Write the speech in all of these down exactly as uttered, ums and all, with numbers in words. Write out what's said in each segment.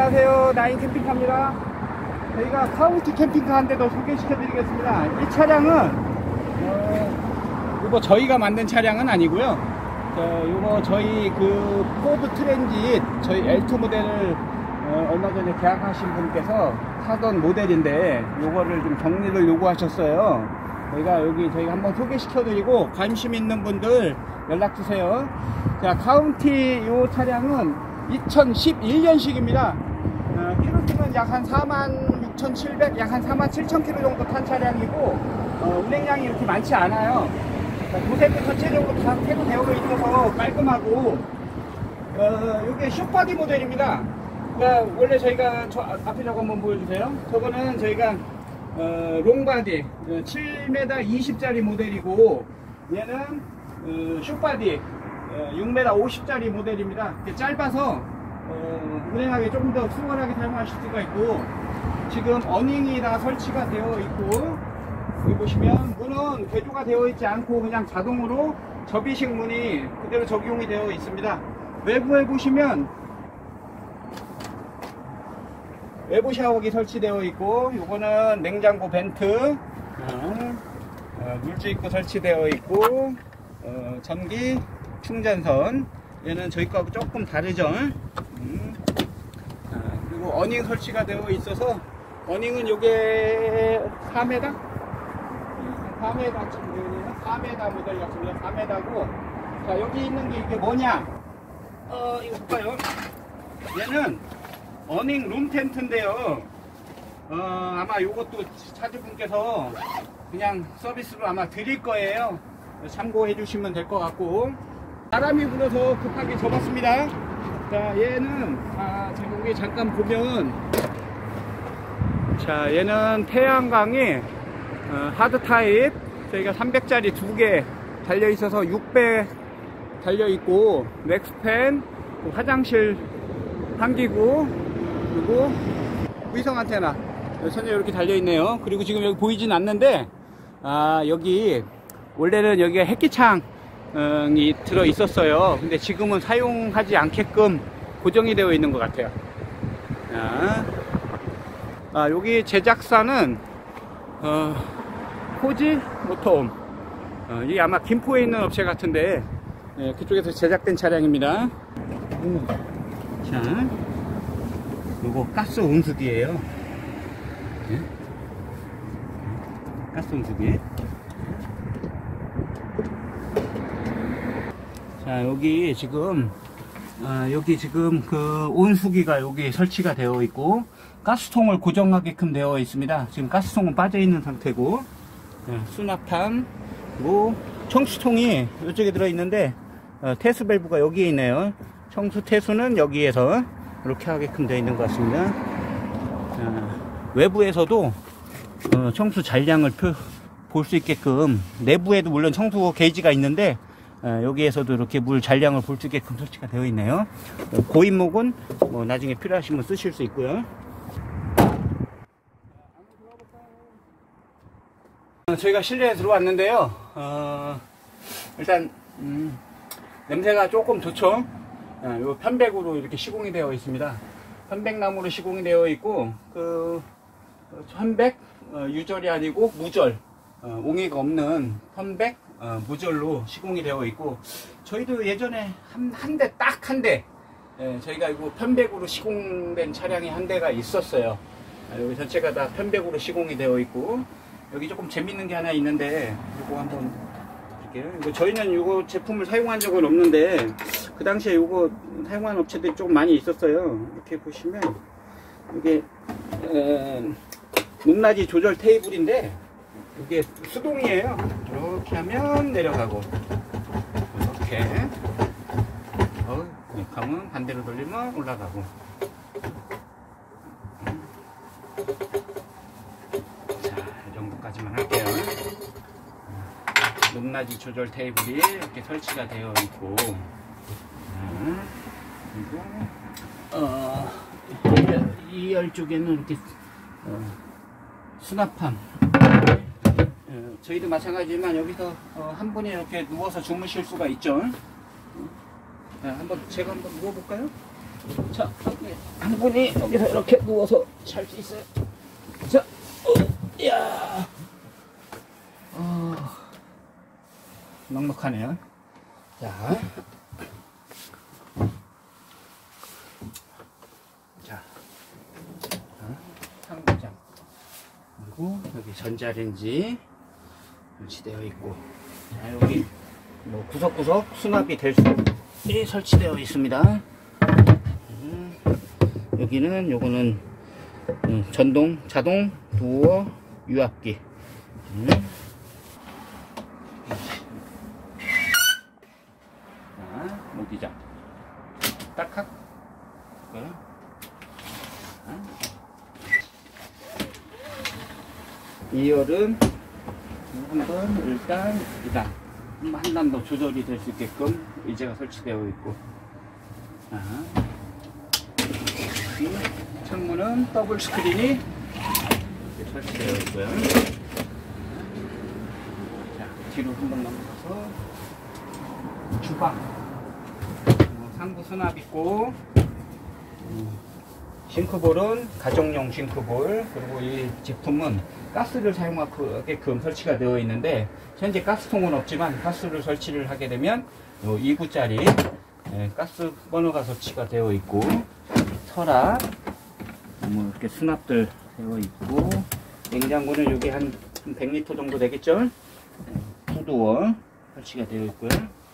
안녕하세요. 나인 캠핑카입니다. 저희가 카운티 캠핑카 한 대 더 소개시켜 드리겠습니다. 이 차량은 어, 이거 저희가 만든 차량은 아니고요. 어, 이거 저희 그 포드 트랜짓 저희 엘 투 모델을 어, 얼마 전에 계약하신 분께서 타던 모델인데 요거를 좀 정리를 요구하셨어요. 저희가 여기 저희가 한번 소개시켜 드리고 관심 있는 분들 연락 주세요. 자, 카운티 요 차량은 이천십일 년식입니다. 어, 키로수는 약 한 사만 육천칠백, 약 한 사만 칠천 킬로 정도 탄 차량이고, 어, 운행량이 이렇게 많지 않아요. 도색도 전체적으로 다 태도 되어 있어서 깔끔하고, 어, 이게 숏바디 모델입니다. 그러니까 원래 저희가 저 앞에 저거 한번 보여주세요. 저거는 저희가 어, 롱바디 어, 칠 미터 이십 짜리 모델이고, 얘는 어, 숏바디 어, 육 미터 오십 짜리 모델입니다. 짧아서 어, 운행하기 조금 더 수월하게 사용하실 수가 있고, 지금 어닝이 다 설치가 되어 있고, 여기 보시면 문은 개조가 되어 있지 않고 그냥 자동으로 접이식 문이 그대로 적용이 되어 있습니다. 외부에 보시면 외부 샤워기 설치되어 있고, 요거는 냉장고 벤트, 어, 어, 물주입구 설치되어 있고, 어, 전기 충전선, 얘는 저희 거하고 조금 다르죠. 음. 아, 그리고 어닝 설치가 되어 있어서, 어닝은 요게 사 미터? 사 미터 지금 되어있는 사 미터 모델 같습니다. 사 미터고, 자, 여기 있는 게 이게 뭐냐? 어, 이거 볼까요? 얘는 어닝 룸 텐트인데요. 어, 아마 요것도 차주분께서 그냥 서비스로 아마 드릴 거예요. 참고해 주시면 될 것 같고, 바람이 불어서 급하게 접었습니다. 자, 얘는 아, 제가 여기 잠깐 보면, 자, 얘는 태양광이 어, 하드 타입 저희가 삼백 짜리 두 개 달려 있어서 육백 달려 있고, 맥스팬, 화장실 환기구, 그리고 위성 안테나 전혀 이렇게 달려 있네요. 그리고 지금 여기 보이진 않는데, 아, 여기 원래는 여기가 햇기창이 들어 있었어요. 근데 지금은 사용하지 않게끔 고정이 되어 있는 것 같아요. 자, 아, 여기 제작사는 어, 포지 모터홈, 어, 이게 아마 김포에 있는 업체 같은데, 예, 그쪽에서 제작된 차량입니다. 음. 자, 요거 가스 온수기예요. 네? 가스 온수기. 자, 여기 지금 아, 여기 지금 그 온수기가 여기 설치가 되어 있고, 가스통을 고정하게끔 되어 있습니다. 지금 가스통은 빠져 있는 상태고, 네, 수납함, 그리고 청수통이 이쪽에 들어 있는데, 어, 태수 밸브가 여기에 있네요. 청수 태수는 여기에서 이렇게 하게끔 되어 있는 것 같습니다. 자, 외부에서도 어, 청수 잔량을 볼 수 있게끔, 내부에도 물론 청수 게이지가 있는데, 어, 여기에서도 이렇게 물 잔량을 볼 수 있게끔 설치가 되어 있네요. 어, 고인목은 뭐 나중에 필요하시면 쓰실 수 있고요. 어, 저희가 실내에 들어왔는데요. 어, 일단 음, 냄새가 조금 좋죠. 어, 요 편백으로 이렇게 시공이 되어 있습니다. 편백나무로 시공이 되어 있고, 그 편백 어, 유절이 아니고 무절, 어, 옹이가 없는 편백 어, 무절로 시공이 되어 있고, 저희도 예전에 한, 한 대, 딱 한 대, 예, 저희가 이거 편백으로 시공된 차량이 한 대가 있었어요. 아, 여기 전체가 다 편백으로 시공이 되어 있고, 여기 조금 재밌는 게 하나 있는데, 이거 한번 볼게요. 이거 저희는 이거 제품을 사용한 적은 없는데, 그 당시에 이거 사용한 업체들이 조금 많이 있었어요. 이렇게 보시면, 이게, 어, 높낮이 조절 테이블인데, 이게 수동이에요. 이렇게 하면 내려가고, 이렇게 어, 가면 반대로 돌리면 올라가고. 자, 이 정도까지만 할게요. 높낮이 조절 테이블이 이렇게 설치가 되어 있고, 그리고 어, 이 열 쪽에는 이렇게 어, 수납함. 어, 저희도 마찬가지지만 여기서 어, 한 분이 이렇게 누워서 주무실 수가 있죠. 자, 한번 제가 한번 누워볼까요? 자, 한 분이 여기서 이렇게 누워서 잘 수 있어요. 자, 어, 야, 어, 넉넉하네요. 자, 자, 상부장. 그리고 여기 전자레인지 설치되어 있고, 자, 여기 뭐 구석구석 수납이 될 수 있게 설치되어 있습니다. 음, 여기는 요거는 음, 전동 자동 도어 유압기. 음. 자, 모기장 딱딱. 이 열은 한번 일단 이단 한 단도 조절이 될 수 있게끔 의자가 설치되어 있고, 자, 이 창문은 더블 스크린이 이렇게 설치되어 있고요. 자, 뒤로 한번 넘어가서 주방, 어, 상부 수납 있고, 음, 싱크볼은 가정용 싱크볼. 그리고 이 제품은 가스를 사용하게끔 설치가 되어 있는데, 현재 가스통은 없지만 가스를 설치를 하게 되면 이 구짜리 가스 버너가 설치가 되어 있고, 서랍 뭐 이렇게 수납들 되어 있고, 냉장고는 여기 한 백 리터 정도 되겠죠. 푸드워 설치가 되어 있고요.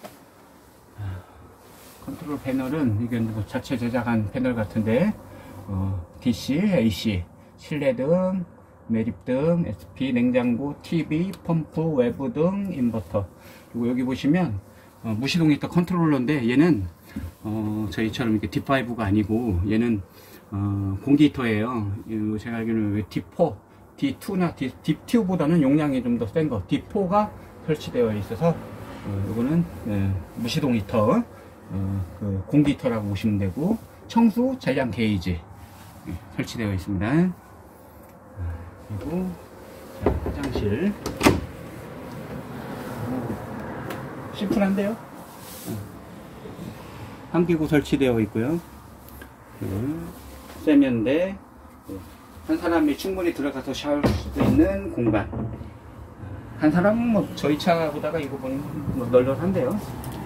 컨트롤 패널은 이게 뭐 자체 제작한 패널 같은데, 어, 디씨, 에이씨, 실내등, 매립등, 에스피, 냉장고, 티비, 펌프, 외부등, 인버터. 그리고 여기 보시면 어, 무시동 히터 컨트롤러인데, 얘는 어, 저희처럼 이렇게 디 파이브가 아니고 얘는 어, 공기 히터예요. 제가 알기로는 디 포, 디 투나 디, 디 투보다는 용량이 좀 더 센 거 디 포가 설치되어 있어서 어, 이거는 예, 무시동 히터, 어, 그 공기 히터라고 보시면 되고, 청수 잔량 게이지 예, 설치되어 있습니다. 그리고 자, 화장실 오, 심플한데요. 환기구 설치되어 있고요. 세면대, 한 사람이 충분히 들어가서 샤워할 수 있는 공간. 한 사람은 뭐 저희 차보다가 이거 보면 뭐 널널한데요.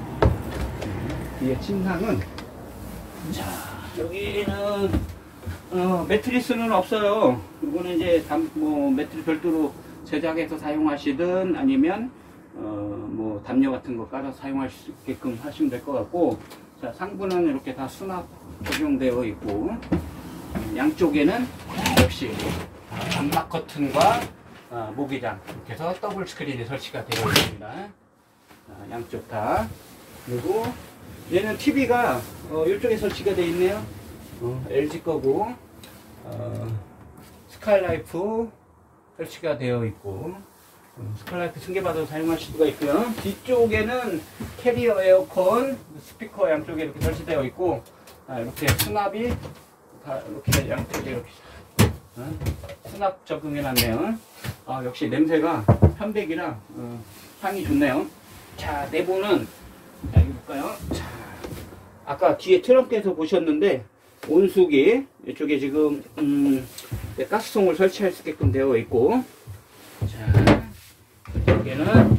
뒤에 침상은, 자, 여기는 어, 매트리스는 없어요. 이거는 이제 담, 뭐 매트리 별도로 제작해서 사용하시든 아니면 어, 뭐 담요 같은 거 깔아서 사용할 수 있게끔 하시면 될 것 같고, 자, 상부는 이렇게 다 수납 적용되어 있고, 양쪽에는 역시 암막 커튼과 어, 모기장 이렇게 해서 더블 스크린이 설치가 되어 있습니다. 자, 양쪽 다. 그리고 얘는 티비가 어, 이쪽에 설치가 되어 있네요. 어, 엘지 거고, 어, 스카이라이프 설치가 되어 있고, 어, 스카이라이프 승계받아서 사용하실 수가 있고요. 뒤쪽에는 캐리어 에어컨, 스피커 양쪽에 이렇게 설치되어 있고, 아, 이렇게 수납이 다 이렇게 양쪽에 이렇게 어, 수납 적응해 놨네요. 아, 역시 냄새가 편백이라 어, 향이 좋네요. 자, 내부는 자, 여기 볼까요? 자, 아까 뒤에 트렁크에서 보셨는데, 온수기 이쪽에 지금 음, 가스통을 설치할 수 있게끔 되어 있고, 자, 여기는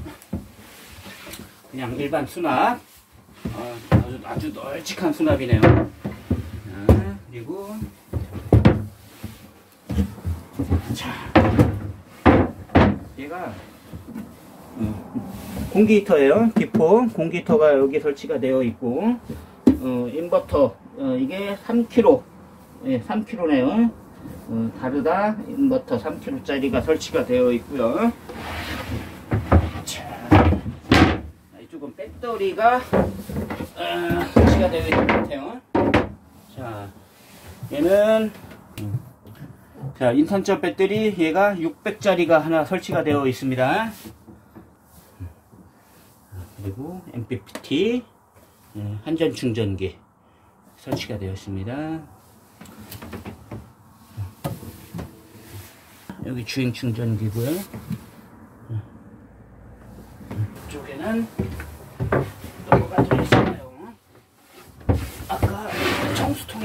그냥 일반 수납, 어, 아주, 아주 널찍한 수납이네요. 자, 그리고 자, 얘가 어, 공기 히터예요. 디 포 공기 히터가 여기 설치가 되어 있고, 어, 인버터, 어, 이게 삼 킬로그램, 예, 삼 킬로그램네요. 어, 다르다 인버터 삼 킬로그램짜리가 설치가 되어 있고요. 자, 이쪽은 배터리가 어, 설치가 되어 있는 것 같아요. 자, 얘는 음, 자, 인산철 배터리, 얘가 육백짜리가 하나 설치가 되어 있습니다. 그리고 엠피피티, 예, 한전 충전기 설치가 되어 있습니다. 여기 주행 충전기고요. 이쪽에는 또 뭐가 들어있어요. 아까 청수통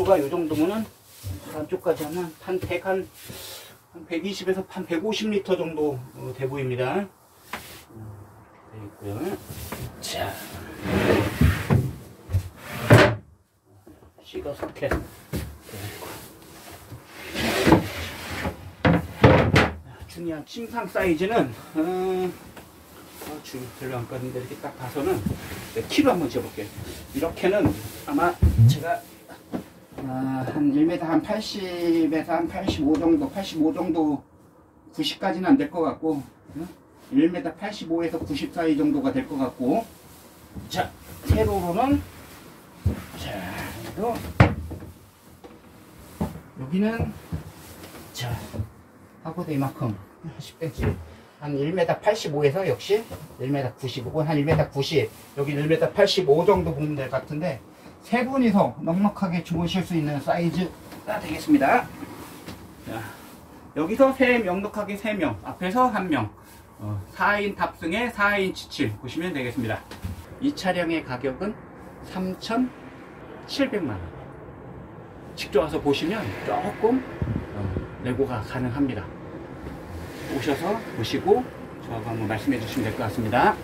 내구가 이 정도면은 안쪽까지 하면 한 백, 한, 한 백이십에서 한 백오십 리터 정도 돼 보입니다. 돼 있고요. 자, 시거 소켓. 중요한 침상 사이즈는 어, 어, 중 별로 안 껐는데 이렇게 딱 봐서는 키로 한번 재볼게요. 이렇게는 아마 제가 아, 한 일 미터 한 팔십에서 한 팔십오 정도, 팔십오 정도, 구십까지는 안 될 것 같고, 어? 일 미터 팔십오에서 구십 사이 정도가 될 것 같고, 자, 세로로는, 자, 요, 여기는, 자, 하고도 이만큼, 십 센티미터, 한 일 미터 팔십오에서 역시 일 미터 구십, 혹은 한 일 미터 구십, 여기 일 미터 팔십오 정도 보면 될 것 같은데, 세 분이서 넉넉하게 주무실 수 있는 사이즈가 되겠습니다. 자, 여기서 세 넉넉하게 세 명, 앞에서 한 명, 어, 사 인 탑승에 사 인 지칠 보시면 되겠습니다. 이 차량의 가격은 삼천칠백만 원. 직접 와서 보시면 조금 어, 내고가 가능합니다. 오셔서 보시고 저하고 한번 말씀해 주시면 될 것 같습니다.